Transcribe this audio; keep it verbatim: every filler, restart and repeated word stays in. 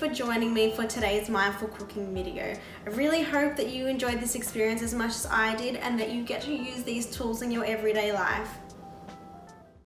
for joining me for today's mindful cooking video. I really hope that you enjoyed this experience as much as I did and that you get to use these tools in your everyday life.